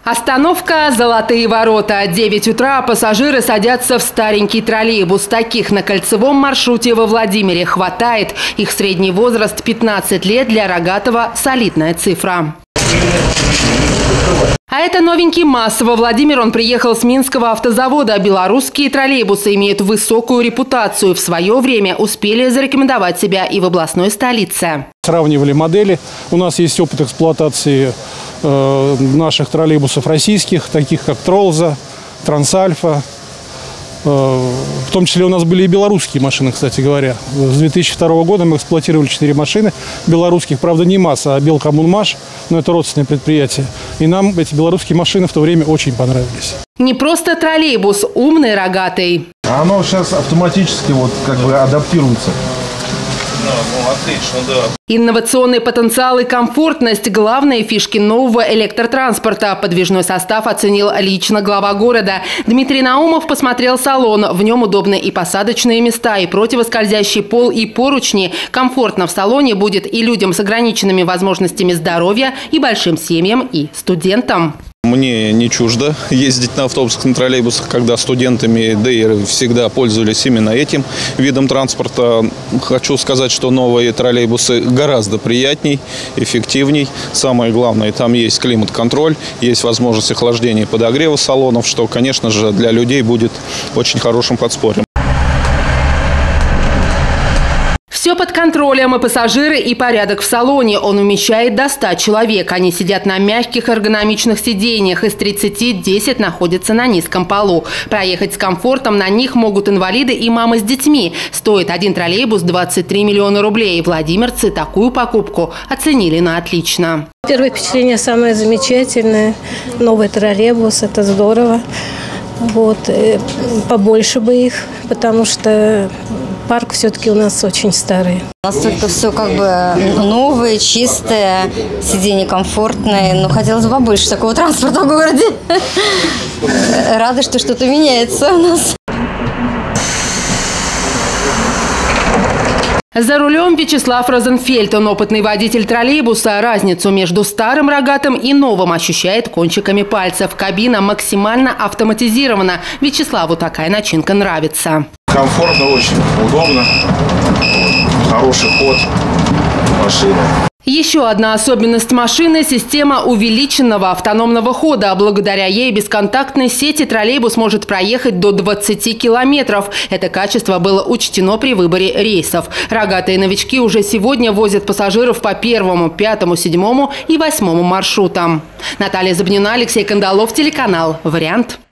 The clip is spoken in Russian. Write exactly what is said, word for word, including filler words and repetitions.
Остановка «Золотые ворота». девять утра пассажиры садятся в старенький троллейбус. Таких на кольцевом маршруте во Владимире хватает. Их средний возраст пятнадцать лет, для Рогатова солидная цифра. А это новенький МАЗ. Во Владимир он приехал с Минского автозавода. Белорусские троллейбусы имеют высокую репутацию. В свое время успели зарекомендовать себя и в областной столице. Сравнивали модели. У нас есть опыт эксплуатации э, наших троллейбусов российских, таких как Тролза, Трансальфа. Э, в том числе у нас были и белорусские машины, кстати говоря. С две тысячи второго года мы эксплуатировали четыре машины белорусских. Правда, не МАЗ, а Белкоммунмаш. Но это родственное предприятие. И нам эти белорусские машины в то время очень понравились. Не просто троллейбус, умный, рогатый. Оно сейчас автоматически вот как бы адаптируется. Ну, отлично, да. Инновационный потенциал и комфортность – главные фишки нового электротранспорта. Подвижной состав оценил лично глава города. Дмитрий Наумов посмотрел салон. В нем удобны и посадочные места, и противоскользящий пол, и поручни. Комфортно в салоне будет и людям с ограниченными возможностями здоровья, и большим семьям, и студентам. Мне не чуждо ездить на автобусах, на троллейбусах, когда студентами ДЭИРы всегда пользовались именно этим видом транспорта. Хочу сказать, что новые троллейбусы гораздо приятней, эффективней. Самое главное, там есть климат-контроль, есть возможность охлаждения и подогрева салонов, что, конечно же, для людей будет очень хорошим подспорьем. Все под контролем, и пассажиры, и порядок в салоне. Он умещает до ста человек. Они сидят на мягких эргономичных сиденьях. Из тридцати десять находятся на низком полу. Проехать с комфортом на них могут инвалиды и мамы с детьми. Стоит один троллейбус двадцать три миллиона рублей. Владимирцы такую покупку оценили на отлично. Первое впечатление самое замечательное. Новый троллейбус – это здорово. Вот, побольше бы их, потому что парк все-таки у нас очень старый. Настолько все как бы новое, чистое, сиденья комфортные. Но хотелось бы побольше такого транспорта в городе. Рада, что что-то меняется у нас. За рулем Вячеслав Розенфельд. Он опытный водитель троллейбуса. Разницу между старым рогатым и новым ощущает кончиками пальцев. Кабина максимально автоматизирована. Вячеславу такая начинка нравится. Комфортно, очень удобно. Хороший ход машины. Еще одна особенность машины – система увеличенного автономного хода. Благодаря ей бесконтактной сети троллейбус может проехать до двадцати километров. Это качество было учтено при выборе рейсов. Рогатые новички уже сегодня возят пассажиров по первому, пятому, седьмому и восьмому маршрутам. Наталья Забнина, Алексей Кандалов, телеканал «Вариант».